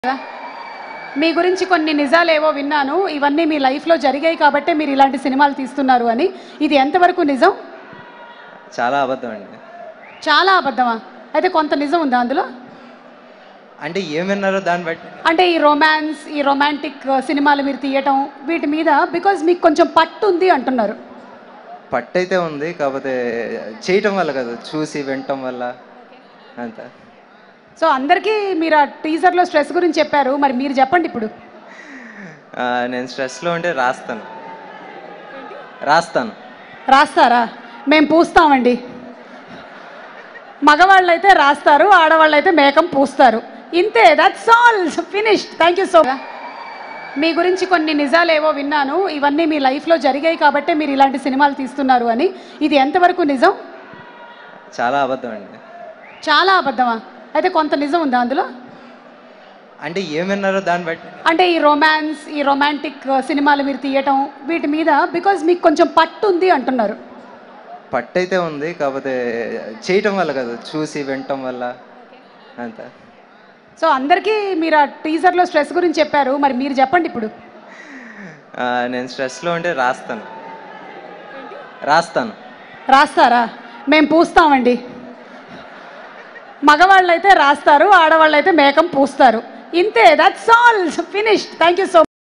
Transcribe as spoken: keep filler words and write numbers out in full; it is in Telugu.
మీ గురించి కొన్ని నిజాలేవో విన్నాను. ఇవన్నీ మీ లైఫ్లో జరిగాయి కాబట్టి మీరు ఇలాంటి సినిమాలు తీస్తున్నారు అని. ఇది ఎంతవరకు నిజం? చాలా అబద్ధం అండి. చాలా అబద్ధమా? అయితే కొంత నిజం ఉందా అందులో? అంటే ఏం విన్నారో దాన్ని బట్టి. అంటే ఈ రొమాన్స్, ఈ రొమాంటిక్ సినిమాలు మీరు తీయటం వీటి మీద బికాజ్ మీకు కొంచెం పట్టు ఉంది అంటున్నారు. పట్టు అయితే ఉంది, కాకపోతే చేయటం వల్ల కాదు, చూసి వినటం వల్ల అంత. సో అందరికీ మీరు ఆ టీజర్లో స్ట్రెస్ గురించి చెప్పారు, మరి మీరు చెప్పండి ఇప్పుడు. నేను స్ట్రెస్లో ఉంటే రాస్తాను రాస్తాను రాస్తారా? మేము పూస్తామండి. మగవాళ్ళు అయితే రాస్తారు, ఆడవాళ్ళు అయితే మేకం పూస్తారు. ఇంతే, that's all, finished. Thank you so much. మీ గురించి కొన్ని నిజాలేవో విన్నాను. ఇవన్నీ మీ లైఫ్లో జరిగాయి కాబట్టి మీరు ఇలాంటి సినిమాలు తీస్తున్నారు అని. ఇది ఎంతవరకు నిజం? చాలా అబద్ధం అండి. చాలా అబద్ధమా? అయితే కొంత నిజం ఉందా అందులో? అంటే ఏం విన్నారో దాన్ని బట్టి. అంటే ఈ రొమాన్స్, ఈ రొమాంటిక్ సినిమాలు మీరు తీయటం వీటి మీద బికాజ్ మీకు కొంచెం పట్టు ఉంది అంటున్నారు. పట్టు అయితే ఉంది, కాకపోతే చేయటం వల్ల కాదు, చూసి వినటం వల్ల అంత. సో అందరికీ మీరు ఆ టీజర్లో స్ట్రెస్ గురించి చెప్పారు, మరి మీరు చెప్పండి ఇప్పుడు. నేను స్ట్రెస్లో ఉంటే రాస్తాను రాస్తాను రాస్తారా? మేము పూస్తామండి. మగవాళ్ళు అయితే రాస్తారు, ఆడవాళ్ళు అయితే మేకం పూస్తారు. ఇంతే, that's all, finished. Thank you so much.